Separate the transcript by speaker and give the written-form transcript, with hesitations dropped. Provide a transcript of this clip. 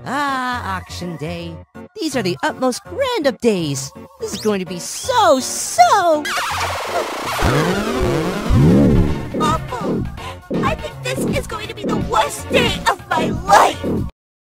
Speaker 1: Ah, auction day. These are the utmost grand of days. This is going to be so
Speaker 2: awful. I think this is going to be the worst day of my life.